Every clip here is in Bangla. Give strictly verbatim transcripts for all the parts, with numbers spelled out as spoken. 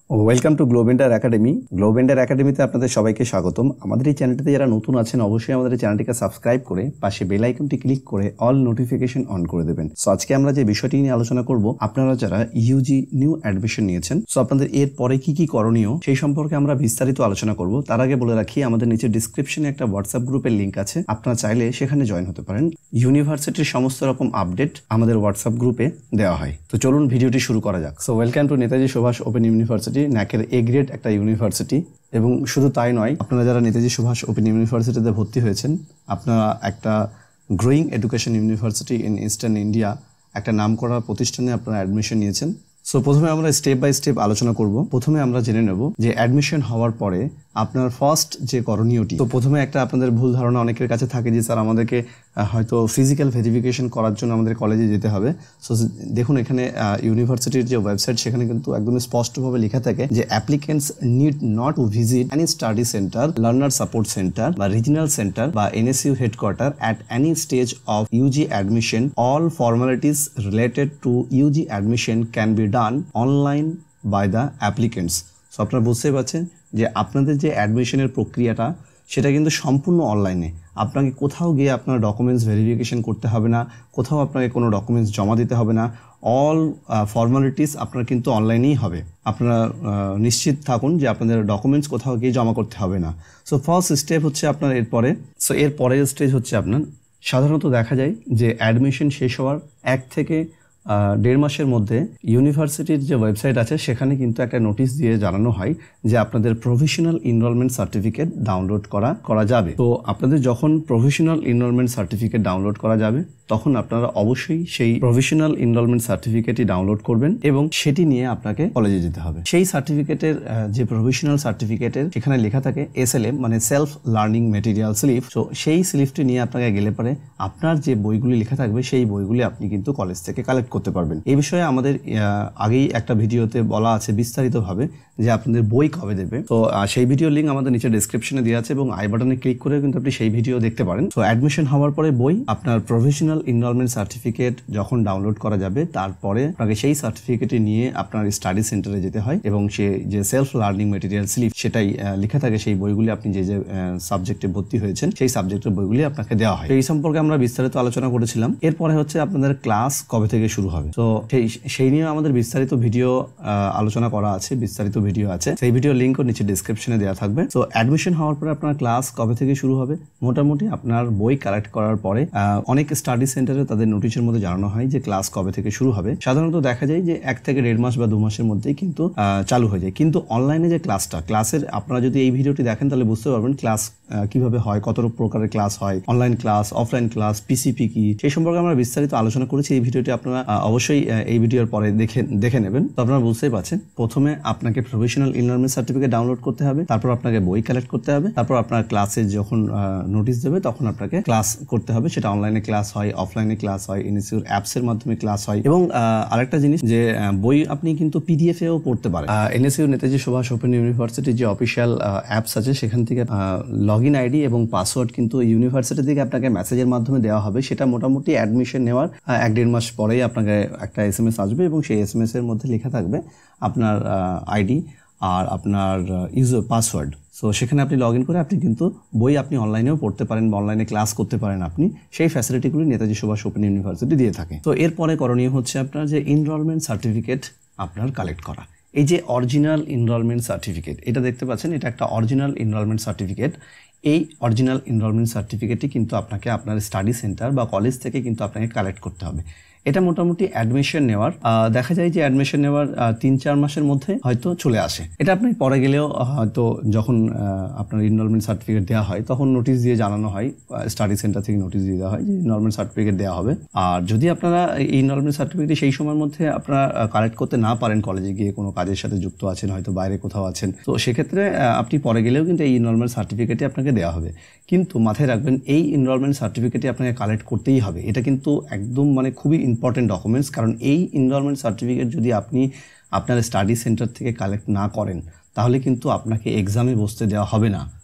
Welcome to Globender academy. Globender একাডেমিতে আপনাদের সবাইকে স্বাগতম। আমাদের এই চ্যানেলটিতে যারা নতুন আছেন অবশ্যই আমাদের এই চ্যানেলটিকে সাবস্ক্রাইব করে পাশে বেল আইকনটি ক্লিক করে অল নোটিফিকেশন অন করে দেবেন। সো আজকে আমরা যে বিষয়টি নিয়ে আলোচনা করব, আপনারা যারা ইউজি নিউ অ্যাডমিশন নিয়েছেন, সো আপনাদের এর পরে কি কি করণীয় সেই সম্পর্কে আমরা বিস্তারিত আলোচনা করব। তার আগে বলে রাখি, আমাদের নিচে ডিসক্রিপশনে একটা হোয়াটসঅ্যাপ গ্রুপের লিঙ্ক আছে, আপনারা চাইলে সেখানে জয়েন হতে পারেন। ইউনিভার্সিটির সমস্ত রকম আপডেট আমাদের হোয়াটসঅ্যাপ গ্রুপে দেওয়া হয়। তো চলুন ভিডিওটি শুরু করা যাক। So welcome to Netaji Subhas open university, ন্যাকের এ গ্রেড একটা ইউনিভার্সিটি। এবং শুধু তাই নয়, আপনারা যারা নেতাজি সুভাষ ওপেন ইউনিভার্সিটিতে ভর্তি হয়েছেন, আপনারা একটা growing education university in eastern India, একটা নামকরা প্রতিষ্ঠানে আপনারা অ্যাডমিশন নিয়েছেন। সো প্রথমে আমরা স্টেপ বাই স্টেপ আলোচনা করব। প্রথমে আমরা জেনে নেব যে অ্যাডমিশন হওয়ার পরে আপনার ফার্স্ট যে করণীয়টি। তো প্রথমে একটা আপনাদের ভুল ধারণা অনেকের কাছে থাকে যে স্যার আমাদেরকে হয়তো ফিজিক্যাল ভেরিফিকেশন করার জন্য আমাদের কলেজে যেতে হবে। সো দেখুন, এখানে ইউনিভার্সিটির যে ওয়েবসাইট সেখানে কিন্তু একদমই স্পষ্টভাবে লেখা থাকে যে applicants need not to visit any study centre, learner support centre বা রিজিনাল সেন্টার বা NSU headquarter at any stage of UG admission. All formalities related to UG admission can be done online by the applicants. So আপনারা বুঝতেই পারছেন যে আপনাদের যে অ্যাডমিশনের প্রক্রিয়াটা সেটা কিন্তু সম্পূর্ণ অনলাইনে। আপনাকে কোথাও গিয়ে আপনার ডকুমেন্টস ভেরিফিকেশন করতে হবে না, কোথাও আপনাকে কোনো ডকুমেন্টস জমা দিতে হবে না। অল ফর্মালিটিস আপনার কিন্তু অনলাইনেই হবে। আপনারা নিশ্চিত থাকুন যে আপনাদের ডকুমেন্টস কোথাও গিয়ে জমা করতে হবে না। সো ফার্স্ট স্টেপ হচ্ছে আপনার এরপরে সো এর পরের স্টেজ হচ্ছে আপনার, সাধারণত দেখা যায় যে অ্যাডমিশন শেষ হওয়ার এক থেকে দেড় মাসের মধ্যে ইউনিভার্সিটির যে ওয়েবসাইট আছে সেখানে কিন্তু একটা নোটিশ দিয়ে জানানো হয় যে আপনাদের প্রভিশনাল এনরোলমেন্ট সার্টিফিকেট ডাউনলোড করা করা যাবে। তো আপনাদের যখন প্রভিশনাল এনরোলমেন্ট সার্টিফিকেট ডাউনলোড করা যাবে তখন আপনারা অবশ্যই সেই প্রভিশনাল এনরোলমেন্ট সার্টিফিকেটই ডাউনলোড করবেন এবং সেটি নিয়ে আপনাকে কলেজে যেতে হবে। সেই সার্টিফিকেটের যে প্রভিশনাল সার্টিফিকেটের সেখানে লেখা থাকে এসএলএম মানে সেলফ লার্নিং মেটেরিয়াল স্লিপ। তো সেই স্লিপটি নিয়ে আপনাকে গেলে পরে আপনার যে বইগুলি লেখা থাকবে সেই বইগুলি আপনি কিন্তু কলেজ থেকে কালেক্ট করতে পারবেন। এই বিষয়ে আমাদের আগেই একটা ভিডিওতে বলা আছে বিস্তারিতভাবে যে আপনাদের বই কবে দেবে। তো সেই ভিডিও লিঙ্ক আমাদের নিচে ডেসক্রিপশনে দেওয়া আছে এবং আই বাটনে ক্লিক করে কিন্তু আপনি সেই ভিডিও দেখতে পারেন। তো অ্যাডমিশন হওয়ার পরে বই, আপনার প্রভিশনাল এনরোলমেন্ট সার্টিফিকেট যখন ডাউনলোড করা যাবে তারপরে আপনাকে সেই সার্টিফিকেটটি নিয়ে আপনার স্টাডি সেন্টারে যেতে হয় এবং সে যে সেলফ লার্নিং মেটেরিয়াল স্লিপ সেটাই লেখা থাকে সেই বইগুলি আপনি যে যে সাবজেক্টে ভর্তি হয়েছেন সেই সাবজেক্টের বইগুলি আপনাকে দেওয়া হয়। এই সম্পর্কে আমরা বিস্তারিত আলোচনা করেছিলাম। এরপরে হচ্ছে আপনাদের ক্লাস কবে থেকে শুরু হবে। তো সেই সেই নিয়ে আমাদের বিস্তারিত ভিডিও আলোচনা করা আছে, বিস্তারিত ভিডিও আছে, সেই ভিডিও লিঙ্কও নিচে ডিসক্রিপশনে দেওয়া থাকবে। তো অ্যাডমিশন হওয়ার পরে আপনার ক্লাস কবে থেকে শুরু হবে, মোটামুটি আপনার বই কালেক্ট করার পরে অনেক স্টাডি সেন্টারে তাদের নোটিশের মধ্যে জানানো হয় যে ক্লাস কবে থেকে শুরু হবে। সাধারণত দেখা যায় যে এক থেকে দেড় মাস বা দু মাসের মধ্যেই কিন্তু চালু হয়ে যায়। কিন্তু অনলাইনে যে ক্লাসটা, ক্লাসের আপনারা যদি এই ভিডিওটি দেখেন তাহলে বুঝতে পারবেন ক্লাস কিভাবে হয়, কত প্রকারের ক্লাস হয়, online class, offline class, PCP কি, সেই সম্পর্কে আমরা বিস্তারিত আলোচনা করেছি। এই ভিডিওটি আপনারা অবশ্যই এই ভিডিওর পরে দেখে দেখে নেবেন। তো আপনারা বুঝতেই পারছেন, প্রথমে আপনাকে প্রভিশনাল এনরোলমেন্ট সার্টিফিকেট ডাউনলোড করতে হবে, তারপর আপনাকে বই কালেক্ট করতে হবে, তারপর আপনার ক্লাসে যখন নোটিশ দেবে তখন আপনাকে ক্লাস করতে হবে। সেটা অনলাইনে ক্লাস হয়, অফলাইনে ক্লাস হয়, এনএসইউর অ্যাপস এর মাধ্যমে ক্লাস হয়। এবং আরেকটা জিনিস যে বই আপনি কিন্তু পিডিএফ এও পড়তে পারেন। এনএসইউ নেতাজি সুভাষ ওপেন ইউনিভার্সিটির যে অফিসিয়াল অ্যাপস আছে সেখান থেকে লগ ইন আইডি এবং পাসওয়ার্ড কিন্তু ইউনিভার্সিটি থেকে আপনাকে মেসেজের মাধ্যমে দেওয়া হবে। সেটা মোটামুটি অ্যাডমিশন নেওয়ার এক দেড় মাস পরেই আপনাকে একটা এস এম এস আসবে এবং সেই এস এম এস এর মধ্যে লেখা থাকবে আপনার আইডি আর আপনার ইউজার পাসওয়ার্ড। সো সেখানে আপনি লগ ইন করে আপনি কিন্তু বই আপনি অনলাইনেও পড়তে পারেন বা অনলাইনে ক্লাস করতে পারেন। আপনি সেই ফ্যাসিলিটিগুলি নেতাজি সুভাষ ওপেন ইউনিভার্সিটি দিয়ে থাকে। তো এরপরে করণীয় হচ্ছে আপনার যে এনরোলমেন্ট সার্টিফিকেট আপনার কালেক্ট করা। এই যে অরিজিনাল এনরোলমেন্ট সার্টিফিকেট, এটা দেখতে পাচ্ছেন, এটা একটা অরিজিনাল এনরোলমেন্ট সার্টিফিকেট। এই অরিজিনাল এনরোলমেন্ট সার্টিফিকেটটি কিন্তু আপনাকে আপনার স্টাডি সেন্টার বা কলেজ থেকে কিন্তু আপনাকে কালেক্ট করতে হবে। এটা মোটামুটি অ্যাডমিশন নেওয়ার দেখা যায় যে অ্যাডমিশন নেওয়ার তিন চার মাসের মধ্যে হয়তো চলে আসে। এটা আপনি পরে গেলেও হয়তো যখন আপনার এনরোলমেন্ট সার্টিফিকেট দেওয়া হয় তখন নোটিশ দিয়ে জানানো হয়, স্টাডি সেন্টার থেকে নোটিশ দিয়ে দেওয়া হয় যে এনরোলমেন্ট সার্টিফিকেট দেওয়া হবে। আর যদি আপনারা এই এনরোলমেন্ট সার্টিফিকেট সেই সময়ের মধ্যে আপনারা কালেক্ট করতে না পারেন, কলেজে গিয়ে কোনো কাজের সাথে যুক্ত আছেন, হয়তো বাইরে কোথাও আছেন, তো সেক্ষেত্রে আপনি পরে গেলেও কিন্তু এই এনরোলমেন্ট সার্টিফিকেটই আপনাকে দেওয়া হবে। কিন্তু মাথায় রাখবেন এই এনরোলমেন্ট সার্টিফিকেটই আপনাকে কালেক্ট করতেই হবে। এটা কিন্তু একদম মানে খুবই ইম্পর্টেন্ট ডকুমেন্টস, কারণ এই এনরোলমেন্ট সার্টিফিকেট যদি আপনি আপনার স্টাডি সেন্টার থেকে কালেক্ট না করেন তাহলে কিন্তু আপনাকে এক্সামে বসতে দেওয়া হবে না।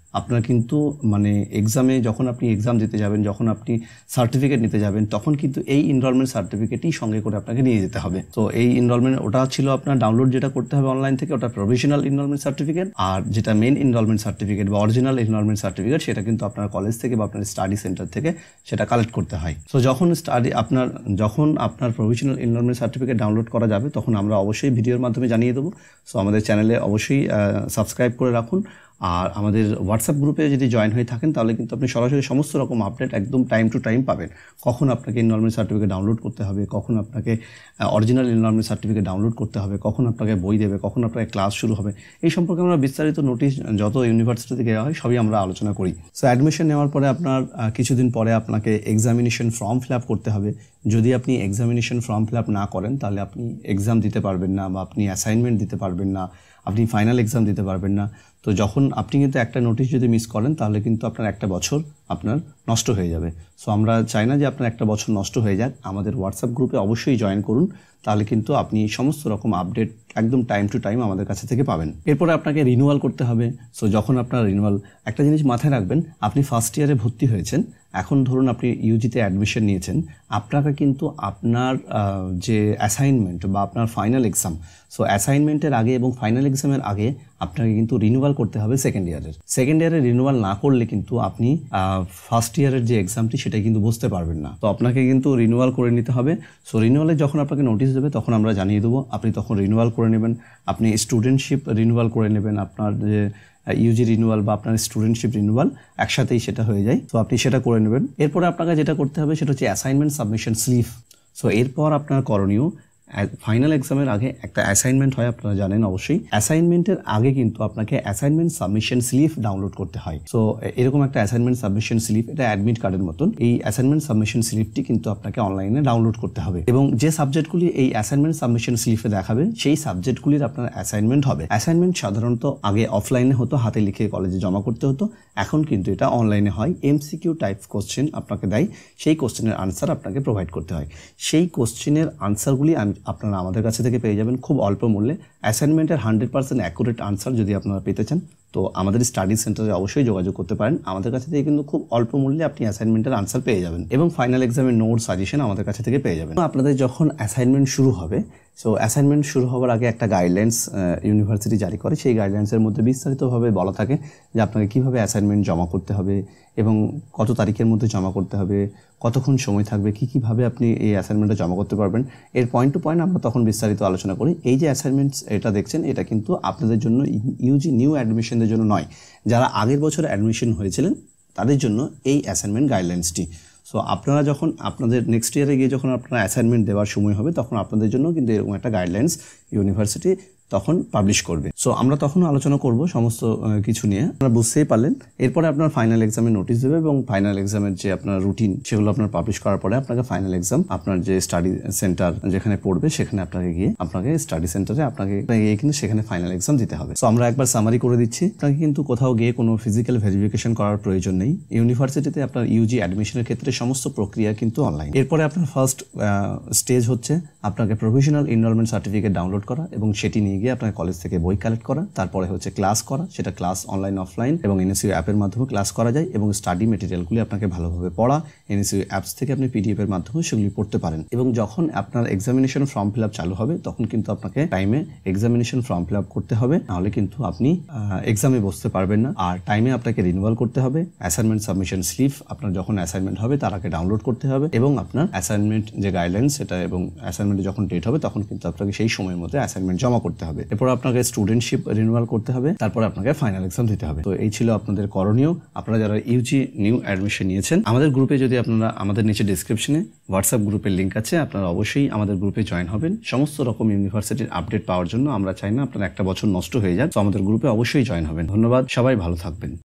আপনার কিন্তু মানে এক্সামে যখন আপনি এক্সাম দিতে যাবেন, যখন আপনি সার্টিফিকেট নিতে যাবেন, তখন কিন্তু এই এনরোলমেন্ট সার্টিফিকেটই সঙ্গে করে আপনাকে নিয়ে যেতে হবে। তো এই এনরোলমেন্ট ওটা ছিল আপনার ডাউনলোড যেটা করতে হবে অনলাইন থেকে, ওটা প্রভিশনাল এনরোলমেন্ট সার্টিফিকেট। আর যেটা মেন এনরোলমেন্ট সার্টিফিকেট বা অরিজিনাল এনরোলমেন্ট সার্টিফিকেট সেটা কিন্তু আপনার কলেজ থেকে বা আপনার স্টাডি সেন্টার থেকে সেটা কালেক্ট করতে হয়। সো যখন স্টাডি আপনার যখন আপনার প্রভিশনাল এনরোলমেন্ট সার্টিফিকেট ডাউনলোড করা যাবে তখন আমরা অবশ্যই ভিডিওর মাধ্যমে জানিয়ে দেবো। সো আমাদের চ্যানেলে অবশ্যই সাবস্ক্রাইব করে রাখুন। আর আমাদের হোয়াটসঅ্যাপ গ্রুপে যদি জয়েন হয়ে থাকেন তাহলে কিন্তু আপনি সরাসরি সমস্ত রকম আপডেট একদম টাইম টু টাইম পাবেন। কখন আপনাকে এনরোলমেন্ট সার্টিফিকেট ডাউনলোড করতে হবে, কখন আপনাকে অরিজিনাল এনরোলমেন্ট সার্টিফিকেট ডাউনলোড করতে হবে, কখন আপনাকে বই দেবে, কখন আপনাকে ক্লাস শুরু হবে, এই সম্পর্কে আমরা বিস্তারিত নোটিশ যত ইউনিভার্সিটি থেকে দেওয়া হয় সবই আমরা আলোচনা করি। সো অ্যাডমিশন নেওয়ার পরে আপনার কিছুদিন পরে আপনাকে এক্সামিনেশন ফর্ম ফিল আপ করতে হবে। যদি আপনি এক্সামিনেশন ফর্ম ফিল আপ না করেন তাহলে আপনি এক্সাম দিতে পারবেন না, বা আপনি অ্যাসাইনমেন্ট দিতে পারবেন না, আপনি ফাইনাল এক্সাম দিতে পারবেন না। তো যখন আপনি কিন্তু একটা নোটিশ যদি মিস করেন তাহলে কিন্তু আপনার একটা বছর আপনার নষ্ট হয়ে যাবে। সো আমরা চাই না যে আপনার একটা বছর নষ্ট হয়ে যাক। আমাদের হোয়াটসঅ্যাপ গ্রুপে অবশ্যই জয়েন করুন, তাহলে কিন্তু আপনি সমস্ত রকম আপডেট একদম টাইম টু টাইম আমাদের কাছে থেকে পাবেন। এরপরে আপনাকে রিনিউয়াল করতে হবে। সো যখন আপনার রিনিউয়াল, একটা জিনিস মাথায় রাখবেন, আপনি ফার্স্ট ইয়ারে ভর্তি হয়েছেন, এখন ধরুন আপনি ইউজিতে অ্যাডমিশন নিয়েছেন, আপনাকে কিন্তু আপনার যে অ্যাসাইনমেন্ট বা আপনার ফাইনাল এক্সাম, সো অ্যাসাইনমেন্টের আগে এবং ফাইনাল এক্সামের আগে আপনাকে কিন্তু রিনিউয়াল করতে হবে সেকেন্ড ইয়ারের। সেকেন্ড ইয়ারে রিনিউয়াল না করলে কিন্তু আপনি ফার্স্ট ইয়ারের যে এক্সামটি সেটা কিন্তু বুঝতে পারবেন না। তো আপনাকে কিন্তু রিনিউয়াল করে নিতে হবে। সো রিনিউয়ালে যখন আপনাকে নোটিশ দেবে তখন আমরা জানিয়ে দেবো, আপনি তখন রিনিউয়াল করে নেবেন। আপনি স্টুডেন্টশিপ রিনিউয়াল করে নেবেন, আপনার যে ইউজি রিনিউয়াল বা আপনার স্টুডেন্টশিপ রিনিউয়াল একসাথেই সেটা হয়ে যায়। তো আপনি সেটা করে নেবেন। এরপরে আপনাকে যেটা করতে হবে সেটা হচ্ছে অ্যাসাইনমেন্ট সাবমিশন স্লিপ। সো এরপর আপনার করণীয়, ফাইনাল এক্সামের আগে একটা অ্যাসাইনমেন্ট হয়, আপনারা জানেন অবশ্যই। অ্যাসাইনমেন্টের আগে কিন্তু আপনাকে অ্যাসাইনমেন্ট সাবমিশন স্লিপ ডাউনলোড করতে হয়। সো এরকম একটা অ্যাসাইনমেন্ট সাবমিশন স্লিপ, এটা অ্যাডমিট কার্ডের মতন। এই অ্যাসাইনমেন্ট সাবমিশন স্লিপটি কিন্তু আপনাকে অনলাইনে ডাউনলোড করতে হবে, এবং যে সাবজেক্টগুলি এই অ্যাসাইনমেন্ট সাবমিশন স্লিপে দেখাবে সেই সাবজেক্টগুলির আপনার অ্যাসাইনমেন্ট হবে। অ্যাসাইনমেন্ট সাধারণত আগে অফলাইনে হতো, হাতে লিখে কলেজে জমা করতে হতো, এখন কিন্তু এটা অনলাইনে হয়। এমসিকিউ টাইপ কোশ্চেন আপনাকে দেয়, সেই কোশ্চেনের আনসার আপনাকে প্রোভাইড করতে হয়। সেই কোশ্চেনের আনসারগুলি আমি আপনারা আমাদের কাছে থেকে পেয়ে যাবেন খুব অল্প মূল্যে। অ্যাসাইনমেন্টের হান্ড্রেড পার্সেন্ট অ্যাকুরেট আনসার যদি আপনারা পেতে চান তো আমাদের স্টাডি সেন্টারে অবশ্যই যোগাযোগ করতে পারেন। আমাদের কাছে থেকে কিন্তু খুব অল্প মূল্যে আপনি অ্যাসাইনমেন্টের আনসার পেয়ে যাবেন, এবং ফাইনাল এক্সামের নোট সাজেশন আমাদের কাছে থেকে পেয়ে যাবেন। আপনাদের যখন অ্যাসাইনমেন্ট শুরু হবে, সো অ্যাসাইনমেন্ট শুরু হওয়ার আগে একটা গাইডলাইন্স ইউনিভার্সিটি জারি করে। সেই গাইডলাইন্সের মধ্যে বিস্তারিতভাবে বলা থাকে যে আপনাকে কীভাবে অ্যাসাইনমেন্ট জমা করতে হবে এবং কত তারিখের মধ্যে জমা করতে হবে, কতক্ষণ সময় থাকবে, কী কীভাবে আপনি এই অ্যাসাইনমেন্টটা জমা করতে পারবেন। এর পয়েন্ট টু পয়েন্ট আমরা তখন বিস্তারিত আলোচনা করি। এই যে অ্যাসাইনমেন্টস এটা দেখছেন, এটা কিন্তু আপনাদের জন্য ইউজি নিউ অ্যাডমিশনদের জন্য নয়, যারা আগের বছর অ্যাডমিশন হয়েছিলেন তাদের জন্য এই অ্যাসাইনমেন্ট গাইডলাইন্সটি। সো আপনারা যখন আপনাদের নেক্সট ইয়ারে গিয়ে যখন আপনারা অ্যাসাইনমেন্ট দেওয়ার সময় হবে তখন আপনাদের জন্য কিন্তু এরকম একটা গাইডলাইন্স ইউনিভার্সিটি তখন পাবলিশ করবে। সো আমরা তখন আলোচনা করব সমস্ত কিছু নিয়ে, আপনারা বুঝতেই পারলেন। এরপরে আপনার ফাইনাল এক্সামের নোটিশ দেবে, এবং ফাইনাল এক্সামের যে আপনার রুটিন সেগুলো আপনার পাবলিশ করার পরে আপনাকে ফাইনাল এক্সাম আপনার যে স্টাডি সেন্টার যেখানে পড়বে সেখানে আপনাকে গিয়ে আপনাকে স্টাডি সেন্টারে আপনাকে গিয়ে কিন্তু সেখানে ফাইনাল এক্সাম দিতে হবে। সো আমরা একবার সামারি করে দিচ্ছি। আপনাকে কিন্তু কোথাও গিয়ে কোনো ফিজিক্যাল ভেরিফিকেশন করার প্রয়োজন নেই। ইউনিভার্সিটিতে আপনার ইউজি অ্যাডমিশনের ক্ষেত্রে সমস্ত প্রক্রিয়া কিন্তু অনলাইন। এরপরে আপনার ফার্স্ট স্টেজ হচ্ছে আপনাকে প্রভিশনাল এনরোলমেন্ট সার্টিফিকেট ডাউনলোড করা এবং সেটি নিয়ে গিয়ে আপনার কলেজ থেকে বই কালেক্ট করা। তারপরে হচ্ছে ক্লাস করা, সেটা ক্লাস অনলাইন অফলাইন এবং এনএসইউ অ্যাপের মাধ্যমে ক্লাস করা যায়, এবং স্টাডি মেটেরিয়ালগুলি আপনাকে ভালোভাবে পড়া এনএসইউ অ্যাপস থেকে আপনি পিডিএফ এর মাধ্যমে সেগুলি পড়তে পারেন। এবং যখন আপনার এক্সামিনেশন ফর্ম ফিল আপ চালু হবে তখন কিন্তু আপনাকে টাইমে এক্সামিনেশন ফর্ম ফিল আপ করতে হবে, নাহলে কিন্তু আপনি এক্সামে বসতে পারবেন না। আর টাইমে আপনাকে রিনিউয়াল করতে হবে। অ্যাসাইনমেন্ট সাবমিশন স্লিপ আপনার যখন অ্যাসাইনমেন্ট হবে তার আগে ডাউনলোড করতে হবে, এবং আপনার অ্যাসাইনমেন্ট যে গাইডলাইন্স সেটা এবং অ্যাসাইনমেন্টে যখন ডেট হবে তখন কিন্তু আপনাকে সেই সময়ের মধ্যে অ্যাসাইনমেন্ট জমা করতে হবে। এরপর আপনাকে স্টুডেন্টশিপ রিনিউয়াল করতে হবে, তারপর আপনাকে ফাইনাল এক্সাম দিতে হবে। তো এই ছিল আপনাদের করণীয়। আপনারা যারা ইউজি নিউ অ্যাডমিশন নিয়েছেন, আমাদের গ্রুপে যদি আপনারা, আমাদের নিচে ডেসক্রিপশনে হোয়াটসঅ্যাপ গ্রুপের লিঙ্ক আছে, আপনারা অবশ্যই আমাদের গ্রুপে জয়েন হবেন। সমস্ত রকম ইউনিভার্সিটির আপডেট পাওয়ার জন্য আমরা চাই না আপনার একটা বছর নষ্ট হয়ে যাক, তো আমাদের গ্রুপে অবশ্যই জয়েন হবেন। ধন্যবাদ, সবাই ভালো থাকবেন।